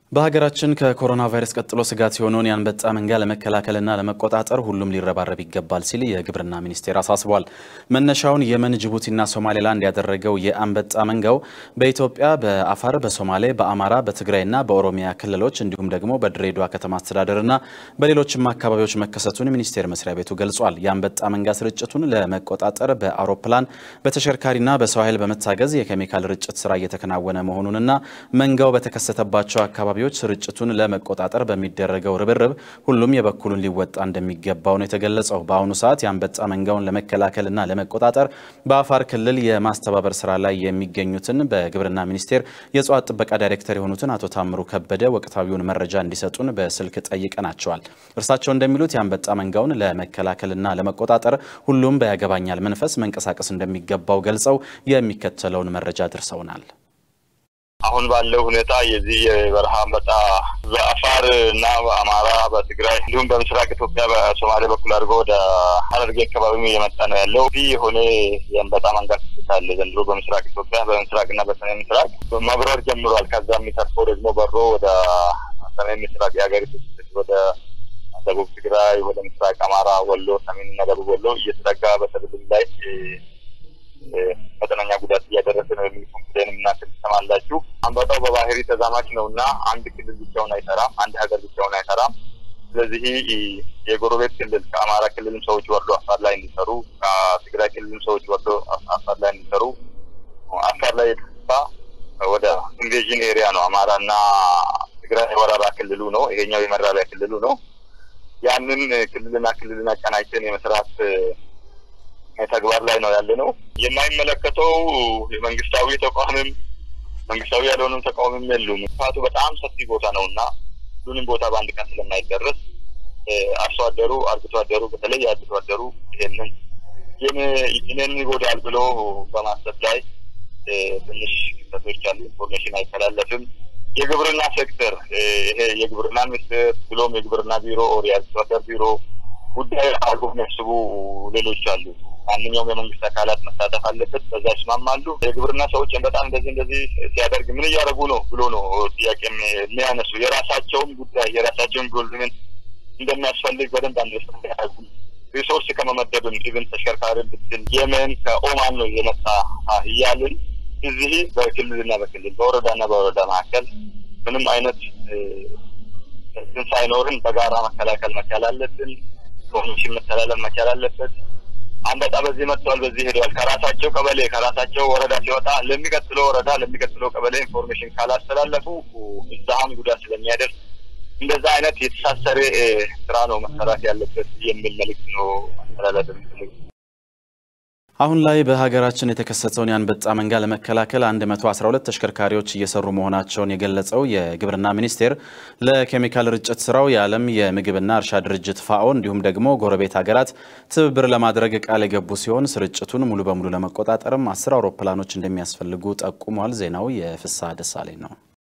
በሀገራችን ከኮሮና ቫይረስ ቀጥሎ ስጋት የሆነውን የአንበጣ መንጋ ለመከላከልና ለመቆጣጠር ሁሉም ሊረባረብ ይገባል ሲል የግብርና ሚኒስቴር አሳስቧል። መነሻውን የመን፣ ጅቡቲና ሶማሌላንድ ያደረገው የአንበጣ መንጋው በኢትዮጵያ በአፋር፣ በሶማሌ፣ በአማራ፣ በትግራይና በኦሮሚያ ክልሎች እንዲሁም ደግሞ በድሬዳዋ ከተማ አስተዳደርና በሌሎችም አካባቢዎች መከሰቱን ሚኒስቴር መስሪያ ቤቱ ገልጿል። የአንበጣ መንጋ ስርጭቱን ለመቆጣጠር በአውሮፕላን በተሽከርካሪና በሰው ኃይል በመታገዝ የኬሚካል ርጭት ስራ እየተከናወነ መሆኑንና መንጋው በተከሰተባቸው አካባቢዎች ስርጭቱን ለመቆጣጠር በሚደረገው ርብርብ ሁሉም የበኩሉን ሊወጣ እንደሚገባው ነው የተገለጸው። በአሁኑ ሰዓት የአንበጣ መንጋውን ለመከላከልና ለመቆጣጠር በአፋር ክልል የማስተባበር ስራ ላይ የሚገኙትን በግብርና ሚኒስቴር የእጽዋት ጥበቃ ዳይሬክተር የሆኑትን አቶ ታምሩ ከበደ ወቅታዊውን መረጃ እንዲሰጡን በስልክ ጠይቀናቸዋል። እርሳቸው እንደሚሉት የአንበጣ መንጋውን ለመከላከልና ለመቆጣጠር ሁሉም በያገባኛል መንፈስ መንቀሳቀስ እንደሚገባው ገልጸው የሚከተለውን መረጃ አድርሰውናል። አሁን ባለው ሁኔታ የዚህ የበረሃ አንበጣ በአፋር እና በአማራ በትግራይ እንዲሁም በምስራቅ ኢትዮጵያ በሶማሌ በኩል አድርጎ ወደ ሐረርጌ አካባቢ እየመጣ ነው ያለው። ይህ የሆነ የአንበጣ መንጋ አለ ዘንድሮ በምስራቅ ኢትዮጵያ በምስራቅና በሰሜን ምስራቅ መብረር ጀምሯል። ከዛ የሚተርፈው ደግሞ በሮ ወደ ሰሜን ምስራቅ የሀገሪቱ ወደ ደቡብ ትግራይ፣ ወደ ምስራቅ አማራ፣ ወሎ፣ ሰሜንና ደቡብ ወሎ እየተጠጋ በሰብል ላይ መጠነኛ ጉዳት እያደረሰ ነው የሚል ኮንፊደንስ እና ተሰማላችሁ። አንበጣው በባህሪ ተዛማች ነውና አንድ ክልል ብቻውን አይሰራም፣ አንድ ሀገር ብቻውን አይሰራም። ስለዚህ የጎረቤት ክልል ከአማራ ክልልም ሰዎች ወርዶ አፋር ላይ እንዲሰሩ፣ ከትግራይ ክልልም ሰዎች ወርዶ አፋር ላይ እንዲሰሩ፣ አፋር ላይ ወደ ኢንቬዥን ኤሪያ ነው አማራና ትግራይ ወረራ ክልሉ ነው፣ ይሄኛው የመራቢያ ክልሉ ነው። ያንን ክልልና አቀናጅተን የመስራት ተግባር ላይ ነው ያለነው። የማይመለከተው የመንግስታዊ ተቋምም መንግስታዊ ያልሆነም ተቋምም የሉም። ፋቱ በጣም ሰፊ ቦታ ነውና ሁሉንም ቦታ በአንድ ቀን ስለማይደርስ አርሶ አደሩ አርብቶ አደሩ በተለይ አርብቶ አደሩ ይሄንን ይጎዳል ብሎ በማሰብ ላይ ትንሽ ክፍተቶች አሉ። ኢንፎርሜሽን አይተላለፍም። የግብርና ሴክተር ይሄ የግብርና ሚኒስቴር ብሎም የግብርና ቢሮ ኦር የአርብቶ አደር ቢሮ ጉዳይ አርጎ የሚያስቡ ሌሎች አሉ። ማንኛውም የመንግስት አካላት መሳተፍ አለበት። በዛ ይስማማሉ። የግብርና ሰዎች በጣም እንደዚህ ሲያደርግ ምን እያደረጉ ነው ብሎ ነው ጥያቄ የሚያነሱ። የራሳቸውን ጉዳይ የራሳቸውን ኢንቮልቭመንት እንደሚያስፈልግ በደንብ አንደርስታንድ ያደርጉ። ሪሶርስ ከመመደብም ኢቭን ተሽከርካሪ ብትል የመን ከኦማን ነው የመጣ እያልን እዚህ በክልልና በክልል በወረዳና በወረዳ መካከል ምንም አይነት ሳይኖርን በጋራ መከላከል መቻል አለብን። ኮሚሽን መተላለፍ መቻል አለበት። አንበጣ በዚህ መጥቷል፣ በዚህ ሄዷል። ከራሳቸው ቀበሌ ከራሳቸው ወረዳ ሲወጣ ለሚቀጥለው ወረዳ ለሚቀጥለው ቀበሌ ኢንፎርሜሽን ካላስተላለፉ እዛም ጉዳት ስለሚያደርስ እንደዛ አይነት የተሳሰረ ስራ ነው መሰራት ያለበት የሚል መልእክት ነው ማስተላለፍ የምፈልገው። አሁን ላይ በሀገራችን የተከሰተውን የአንበጣ መንጋ ለመከላከል 112 ተሽከርካሪዎች እየሰሩ መሆናቸውን የገለጸው የግብርና ሚኒስቴር ለኬሚካል ርጭት ስራው የዓለም የምግብና እርሻ ድርጅት ፋኦ እንዲሁም ደግሞ ጎረቤት ሀገራት ትብብር ለማድረግ ቃል የገቡ ሲሆን ስርጭቱን ሙሉ በሙሉ ለመቆጣጠርም 10 አውሮፕላኖች እንደሚያስፈልጉ ጠቁሟል። ዜናው የፍሳ ደሳለኝ ነው።